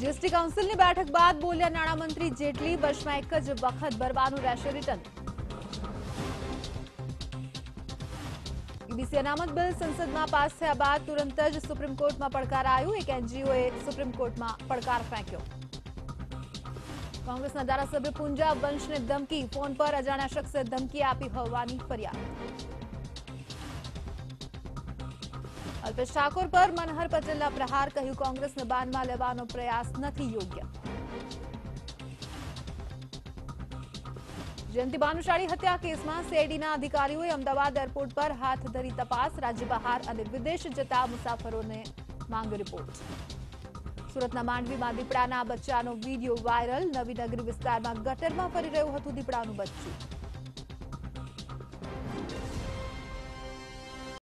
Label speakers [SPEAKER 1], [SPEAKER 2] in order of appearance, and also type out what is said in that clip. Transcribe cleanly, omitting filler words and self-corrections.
[SPEAKER 1] GST કાઉન્સિલની બેઠક બાદ બોલ્યા નાણામંત્રી જેટલી, વર્ષમાં એક જ વખત ભરવાનું રહેશે રિટર્ન। ईबीसी अनामत बिल संसदમાં પાસ થયા બાદ તુરંત જ સુપ્રીમ કોર્ટમાં પડકારાયું। એક એનજીઓએ સુપ્રીમ કોર્ટમાં પડકાર ફેંક્યો। કોંગ્રેસના ધારાસભ્ય પુંજા વંશને ધમકી, ફોન પર અજાણ્યા શખ્સે ધમકી આપી હોવાની ફરિયાદ। અલ્પેશ ઠાકોર પર મનહર પટેલના પ્રહાર, કહ્યું કોંગ્રેસને બાનમાં લેવાનો પ્રયાસ નથી યોગ્ય। જયંતિ ભાનુશાળી હત્યા કેસમાં સીઆઈડીના અધિકારીઓએ અમદાવાદ એરપોર્ટ પર હાથ ધરી તપાસ। રાજ્ય બહાર અને વિદેશ જતા મુસાફરોને માંગ્યો રિપોર્ટ। સુરતના માંડવીમાં દીપડાના બચ્ચાનો વીડિયો વાયરલ। નવીનગરી વિસ્તારમાં ગટરમાં ફરી રહ્યું હતું દીપડાનું બચ્ચું।